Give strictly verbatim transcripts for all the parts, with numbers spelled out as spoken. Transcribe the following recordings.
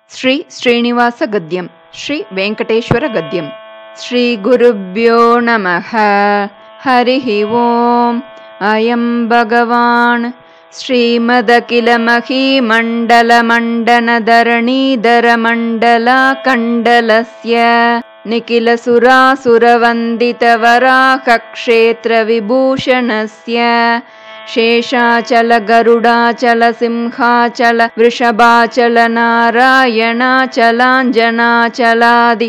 శ్రీ శ్రీనివాస గద్యం. శ్రీ వెంకటేశ్వర గద్యం. శ్రీ గురుభ్యో నమః. హరి ఓం. అయం భగవాన్ శ్రీమదఖిల మహీమండల మండన ధరణీధర మండల కండలస్య నిఖిల సురాసుర వందిత వరాహ క్షేత్ర విభూషణస్య శేషాచల గరుడాచల సింహాచల వృషభాచల నారాయణాచలాంజనాచలాది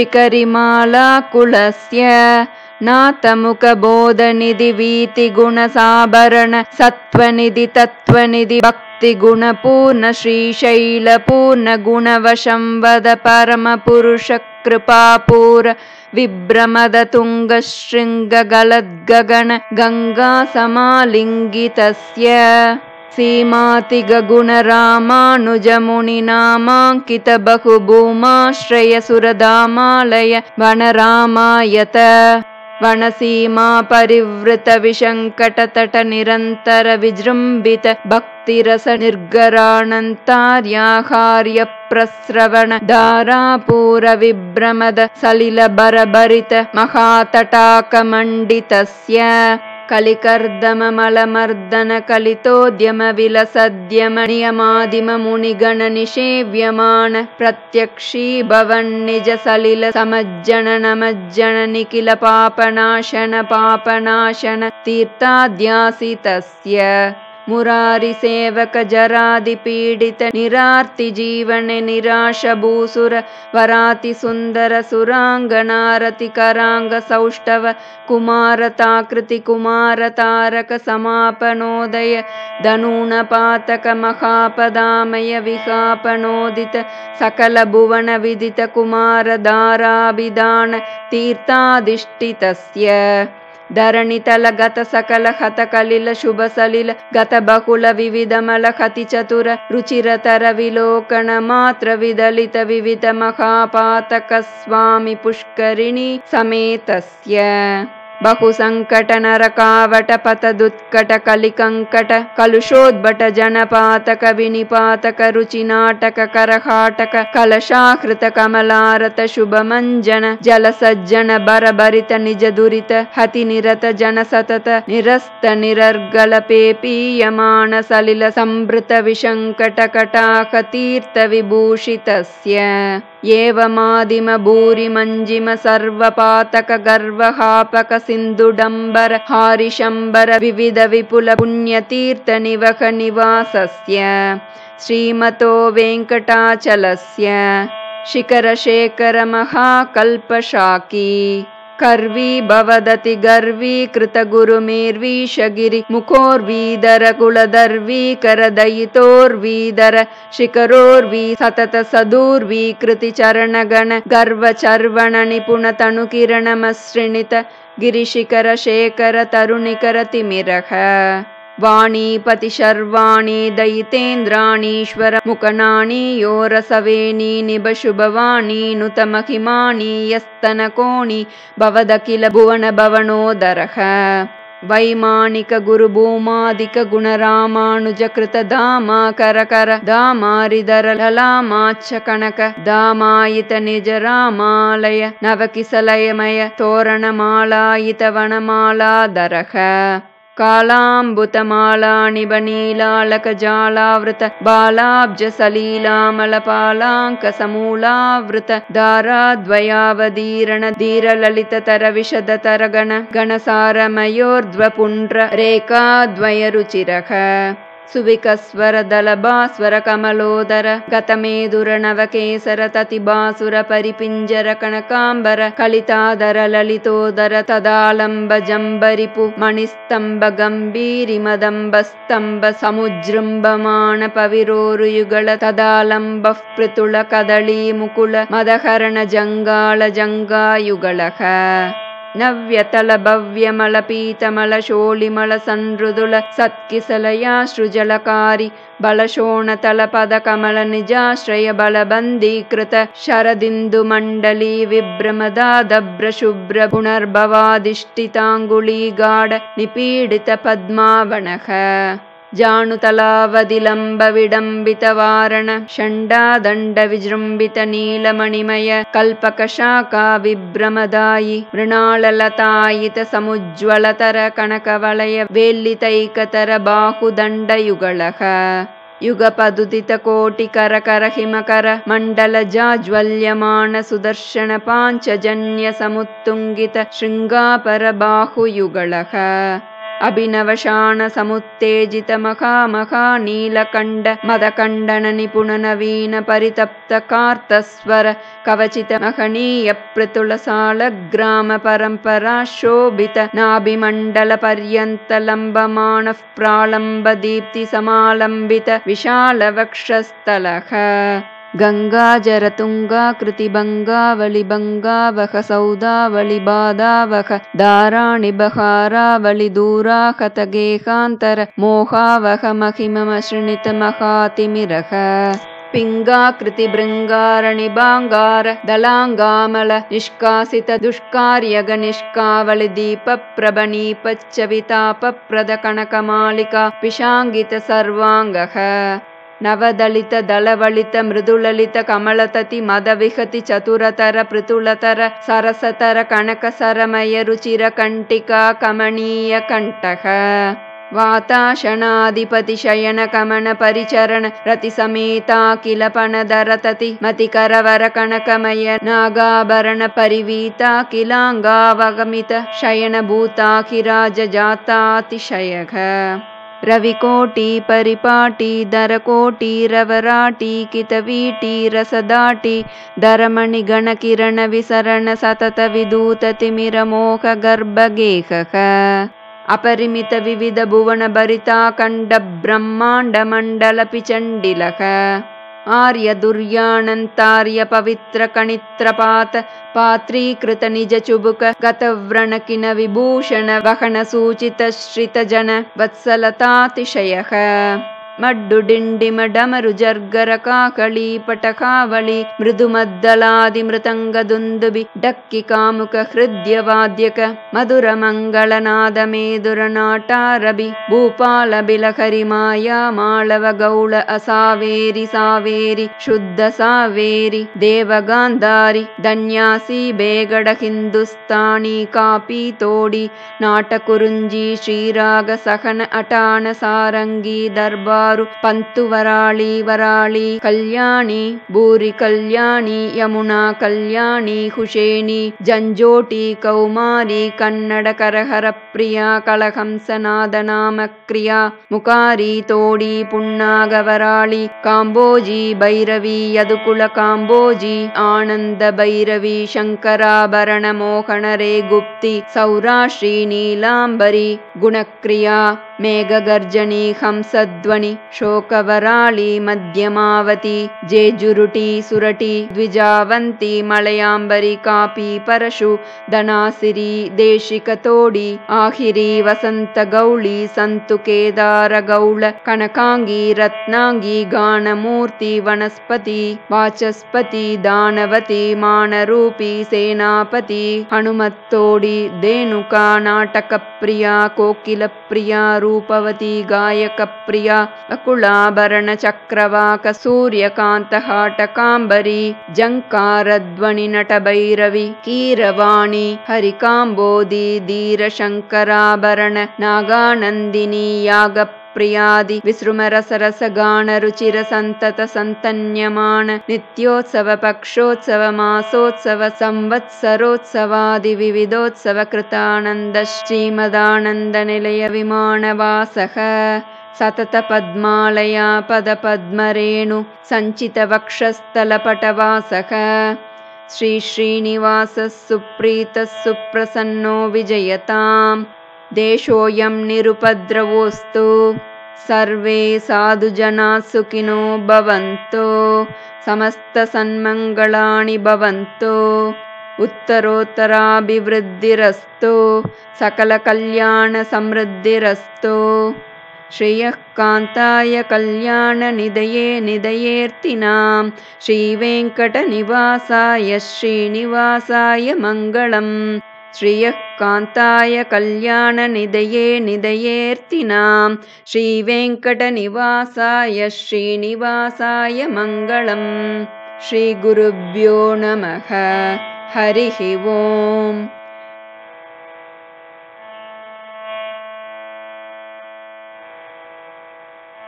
శిఖరిమాలాకులస్య నాతముఖ బోధనిధి వీతి గుణ సాభరణ సత్వనిధి తత్వనిధి భక్తి గుణ పూర్ణ శ్రీశైల పూర్ణ గుణవశం వద పరమ పురుష కృపాపూర విభ్రమద తుంగ శృంగ గలద్గగన గంగా సమాలింగితస్య సీమాతి గగుణ రామానుజముని నామాంకిత బహుభూమాశ్రయ సురధామాలయ వనరామాయత వనసీమా పరివృత విశంకట తట నిరంతర విజృంభిత భక్తిరస నిర్గరాణంతార్యాహార్య ప్రస్రవణ ధారాపూర విభ్రమద సలిల బరబరిత మహాతటాక మండితస్య కలికర్దమ మలమర్దన కలితోద్యమ విలసద్యమ నియమాదిమ మునిగణ నిషేవ్యమాన ప్రత్యక్షీ భవన్ నిజ సలిల సమజ్జన నమజ్జన నిఖిల పాపనాశన పాపనాశన తీర్థాద్యాసితస్య మురారి సేవక జరాది పీడిత నిరార్తి జీవనే నిరాశ భూసుర వరాతి సుందర సురాంగనారతి కరాంగ సౌష్ఠవ కుమారతాకృతి కుమార తారక సమాపనోదయ ధనూన పాతక మహాపదామయ విహాపనోదిత సకల భువన విదిత కుమార దారాభిధాన తీర్థాధిష్ఠితస్య ధరణితల గత సకల హత కలిల శుభ సలిల గత బహుళ వివిధమల హతి చతుర రుచిరతర విలోకన మాత్ర విదలిత వివిధ మహాపాతక స్వామి పుష్కరిణి సమేతస్య బహు సంకట నరకావట పతదుత్కట కలికంకట కలుషోద్భట జనపాతక వినిపాతక రుచి నాటక కరహాటక కలశాహృత కమలారత శుభమంజన జల సజ్జన బరబరిత నిజ దురిత హతి నిరత జన సతత నిరస్త నిరర్గల పేపీయమాన సలిల సంభృత విశంకట కటాక తీర్థ విభూషితస్య ఏవమాదిమ భూరి మంజిమ సర్వపాతక గర్వహాపక సింధుడంబర హారిశంబర వివిధ విపుల పుణ్యతీర్థ నివహ నివాసస్య శ్రీమతో వెంకటాచలస్య శిఖర శేఖర మహాకల్పశాకీ కర్వీ భవదతి గర్వీ కృత గురుమేర్వీషగిరి ముఖోర్వీదర కులదర్వీ కరదయితోర్వీదర శిఖరోర్వీ సతత సదూర్వీకృతి చరణగణ గర్వ చర్వణ నిపుణ తను కిరణమశ్రిణిత గిరిశిఖర శేఖర తరుణికర తిమిరః వాణీపతి శర్వాణి దయితేంద్రాణీశ్వర ముఖనాణి యోరసవేణి నిభశుభవాణి నుత మహిమాణి యస్తన కోణి భవదఖిల భువన భవనోదరః వైమానిక గురు భూమాదిక గుణ రామానుజ కృత ధామా కరకర ధామారిధర లలామాచ్చ కనక ధామాయిత నిజ రామాలయ నవకిసలయమయ తోరణమాలాయిత వనమాలాధరః కాళాంబుతమాలాని బనీలాళక జాలావృత బాలాబ్జ సలీలామలపాలాంక సమూలావృత దారాద్వయావదీరణ ధీరలలిత తర విశద తరగణ గణసారమయోర్ధ్వ పుండ్ర రేఖాద్వయ రుచిరః సువికస్వర దళభాస్వర కమలోదర గతమేదుర నవకేసర తతిబాసుర పరిపింజర కనకాంబర కలితాదర లలితోదర తదాలంబ జంబరిపు మణిస్తంభ గంభీరి మదంబ స్తంభ సముజృంభమాణ పవిరోరుయుగళ తదాలంబ పృతుల కదళీ ముకుల మదహరణ జంగాళ జంగాయుగళః నవ్యతల భవ్యమల పీతమల శోళిమల సంరుదుల సత్కిసలయాశ్రుజలకారి బలశోణతల పద కమల నిజాశ్రయ బలబందీకృత శరదిందు మండలీ విభ్రమదాదభ్ర శుభ్ర పునర్భవాధిష్ఠితాంగుళీ గాఢ నిపీడిత పద్మావనః जानुतलावधिलम्बविडम्बितवारण षण्डादण्डविजृम्बितनीलमणिमय कल्पकशाखा विभ्रमदायि मृणाललतायितसमुज्ज्वलतर कनकवलय वेल्लितैकतर बाहुदण्डयुगलः युगपदुदितकोटिकरकर हिमकर मण्डलजाज्वल्यमान सुदर्शन पाञ्चजन्य समुत्तुङ्गित शृङ्गापर बाहुयुगलः अभिनवशान समुत्तेजित महामहा नीलकण्ड मदकण्डन निपुण नवीन परितप्त कार्तस्वर कवचित महनीय पृतुलसाल ग्राम परम्परा शोभित नाभिमण्डल पर्यन्त लम्बमानः प्रालम्ब दीप्ति समालम्बित विशाल वक्षस्थलः गंगाजरतुंगा कृतिभंगावलि भंगावह सौदावलि बाधावह दाराणि बहारावलि दूराहत गेहांतर मोहावह महिममश्रिणित महातिमिरः पिंगाकृति भृंगारणि बांगार दलांगामल निष्कासित दुष्कार्यग निष्कावलि दीप प्रभनीपच्च विताप प्रद कनकमालिका पिशांगित सर्वांगः नवदलित दलवलित मृदुललित कमलतति मदविहति चतुरतर पृतुलतर सरसतर कनकसरमय रुचिर कंटिका कमनीय कंठः वाताशनाधिपति शयन कमन परिचरण रति समेता किल पनदरतति मतिकरवर कनकमय नागाभरण परिवीता किलांगावगमित शयन भूताखिराज जातातिशयः रविकोटि परिपाटी दरकोटि रवराटी कितवीटी रसदाटी दरमणि गणकिरण विसरण सतत विदूत तिमिर मोह गर्भगेहः अपरिमित विविध भुवन भरिता खण्ड ब्रह्मांड मंडल पिचंडिलः आर्य दुर्यानन्तार्य पवित्र कणित्रपात पात्रीकृत निज चुबुक गतव्रणकिन विभूषण वहन सूचित श्रित जन वत्सलतातिशयः मड्डुडिण्डिम डमरु जर्गर काकली पटकावली मृदुमद्दलादि मृतंग दुन्दुबि डक्कि कामुक हृद्य वाद्यक मधुर मंगल नाद मेदुर नाटारबि भूपाल बिलहरि माया माळव गौळ असावेरि सावेरि शुद्ध सावेरि देवगांधारि धन्यासी बेगड हिंदुस्तानी कापी तोडी नाटकुरुंजी श्रीराग सहन अटान सारंगी दरबार पंतु वराली वराली कल्याणी भूरि कल्याणी यमुना कल्याणी हुशेनी जंजोटी कौमारी कन्नड करहर प्रिया कलहंसनाद नाम क्रिया मुकारी तोडी पुन्नाग वराली कांबोजी भैरवी यदुकुल कांबोजी आनंद भैरवी शंकराभरण मोहन रे गुप्ति सौराष्ट्री नीलांबरी गुणक्रिया मेघगर्जनी हंसध्वनि शोकवराली मध्यमावती जेजुरुटी सुरटी द्विजावंती मलयांबरी कापी परशु धनासिरी देशिकतोडी आहिरी वसंत गौली संतु केदार गौळ कनकांगी रत्नांगी गानमूर्ति वनस्पति वाचस्पति दानवती मानरूपी सेनापति हनुमत्तोडी धेनुका नाटक प्रिया कोकिल प्रिया रूपवती गायक प्रिया अकुलाभरण चक्रवाक सूर्यकांत हाटकांबरी जंकार ध्वनि नट भैरवी कीरवाणी हरिकांबोदी धीर शंकराभरण नागानंदिनी याग प्रियादि विसृमरस रस गान रुचिर संतत संतन्यमान नित्योत्सव पक्षोत्सव मासोत्सव संवत्सरोत्सवादि विविधोत्सव कृतानंद श्रीमदानंद निलय विमानवासः सतत पद्मालया पद पद्मरेणु संचित वक्षस्थल पटवासः श्री श्रीनिवास सुप्रीत सुप्रसन्नो विजयताम् देशोऽयं निरुपद्रवोऽस्तु सर्वे साधुजना सुखिनो भवन्तु समस्त सन्मंगलानि भवन्तु उत्तरोत्तराभिवृद्धिरस्तु सकल कल्याण समृद्धिरस्तु श्रेयः कान्ताय कल्याण निधये निधयेऽर्थिनां श्रीवेङ्कटनिवासाय श्रीनिवासाय मङ्गलम् श्रियः कान्ताय कल्याणनिधये निधयेऽर्थिनां श्रीवेङ्कटनिवासाय श्रीनिवासाय मङ्गलम्। श्रीगुरुभ्यो नमः। हरिः ओम्।